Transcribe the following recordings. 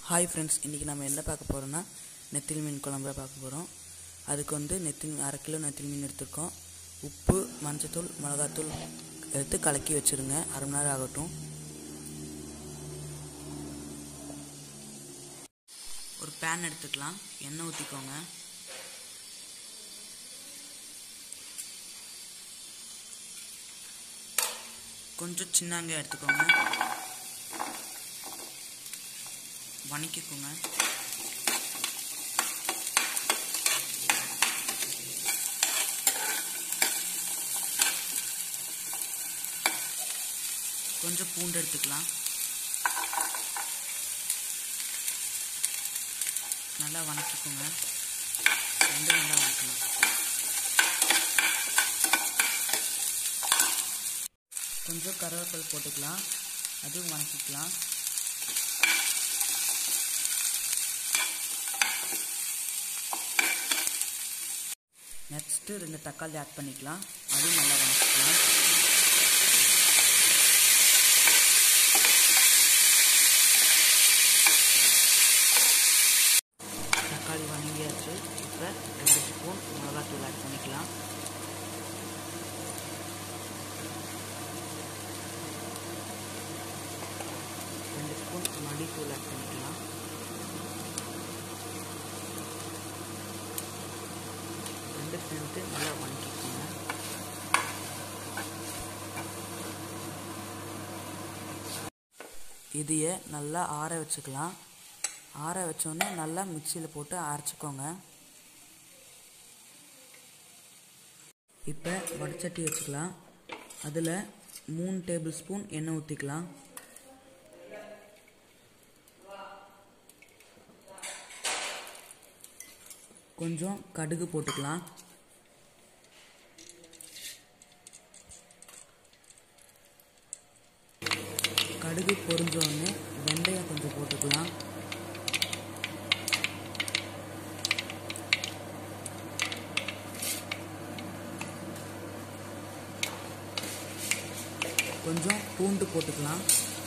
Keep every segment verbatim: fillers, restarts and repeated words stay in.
Hi friends, இன்றைக்கி நம்ம என்ன பார்க்க போகிறோன்னா நெத்திலி மீன் குழம்பு பார்க்க போகிறோம். அதுக்கு வந்து நெத்திலி அரை கிலோ நெத்திலி மீன் எடுத்துருக்கோம். உப்பு, மஞ்சத்தூள், மிளகாத்தூள் எடுத்து கலக்கி வச்சுருங்க. அரை மணி நேரம் ஆகட்டும். ஒரு பேன் எடுத்துக்கலாம். எண்ணெய் ஊற்றிக்கோங்க. கொஞ்சம் சின்னாங்க எடுத்துக்கோங்க. வணக்கிக்கோங்க. கொஞ்சம் பூண்டு எடுத்துக்கலாம். நல்லா வணக்கிக்கோங்க. ரெண்டு நல்லா வணக்கணும். கொஞ்சம் கருவேப்பிலை போட்டுக்கலாம். அதுவும் வணக்கிக்கலாம். நெக்ஸ்ட்டு ரெண்டு தக்காளி ஆட் பண்ணிக்கலாம். அதுவும் நல்லா வணக்கிக்கலாம். தக்காளி வணங்கியாச்சு. இப்போ ரெண்டு ஸ்பூன் மிளகாத்தூள் ஆட் பண்ணிக்கலாம். ரெண்டு ஸ்பூன் மல்லித்தூள் ஆட் பண்ணிக்கலாம். ரெண்டு சேர்த்து நல்லா வணக்கிக்கோங்க. இதையே நல்லா ஆற வச்சுக்கலாம். ஆற வச்சோடனே நல்லா மிக்சியில் போட்டு அரைச்சிக்கோங்க. இப்போ வடச்சட்டி வச்சுக்கலாம். அதில் மூணு டேபிள் ஸ்பூன் எண்ணெய் ஊற்றிக்கலாம். கொஞ்சம் கடுகு போட்டுக்கலாம். கடுகு பொரிஞ்சோடனே வெந்தயம் கொஞ்சம் போட்டுக்கலாம். கொஞ்சம் பூண்டு போட்டுக்கலாம்.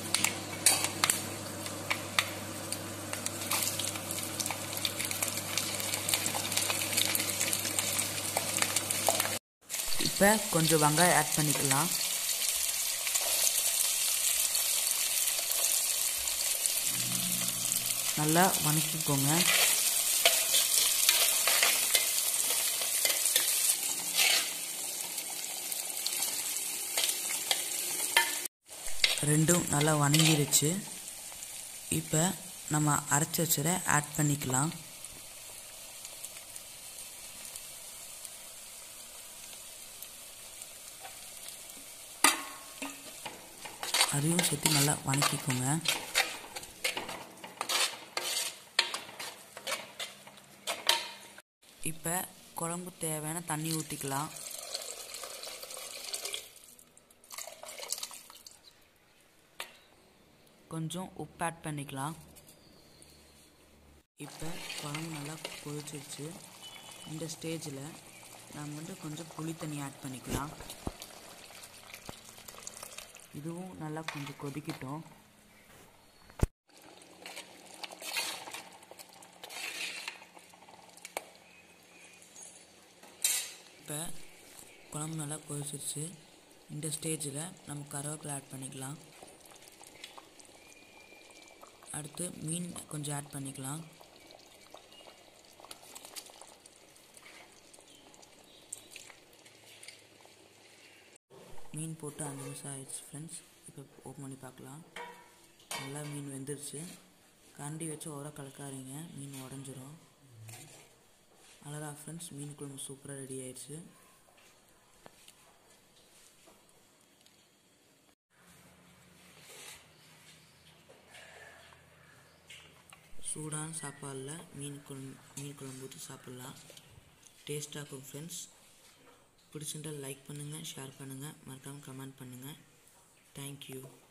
இப்போ கொஞ்சம் வெங்காயம் ஆட் பண்ணிக்கலாம். நல்லா வணக்கிக்கோங்க. ரெண்டும் நல்லா வணங்கிருச்சு. இப்போ நம்ம அரைச்சி வச்சதை ஆட் பண்ணிக்கலாம். அதையும் சேர்த்து நல்லா வணக்கிக்கோங்க. இப்போ குழம்பு தேவையான தண்ணி ஊற்றிக்கலாம். கொஞ்சம் உப்பு ஆட் பண்ணிக்கலாம். இப்போ குழம்பு நல்லா கொதிச்சிருச்சு. இந்த ஸ்டேஜில் நம்ம வந்து கொஞ்சம் புளி தண்ணி ஆட் பண்ணிக்கலாம். இதுவும் நல்லா கொஞ்சம் கொதிக்கட்டும். இப்போ குழம்பு நல்லா கொதிச்சிருச்சு. இந்த ஸ்டேஜில் நம்ம கருவேப்பிலை ஆட் பண்ணிக்கலாம். அடுத்து மீன் கொஞ்சம் ஆட் பண்ணிக்கலாம். மீன் போட்டு அஞ்சு நிமிஷம் ஆயிடுச்சு ஃப்ரெண்ட்ஸ். இப்போ ஓப்பன் பண்ணி பார்க்கலாம். நல்லா மீன் வெந்துருச்சு. கரண்டி வச்சு ஓர கலக்காதீங்க, மீன் உடஞ்சிரும். அவ்வளோதான் ஃப்ரெண்ட்ஸ், மீன் குழம்பு சூப்பராக ரெடி ஆயிடுச்சு. சூடான சாப்பாடில் மீன் குழம்பு மீன் குழம்பு ஊற்றி சாப்பிட்லாம். டேஸ்ட்டாக இருக்கும் ஃப்ரெண்ட்ஸ். பிடிச்சிருந்தால் லைக் பண்ணுங்கள், ஷேர் பண்ணுங்கள், மறக்காமல் கமெண்ட் பண்ணுங்கள். தேங்க்யூ.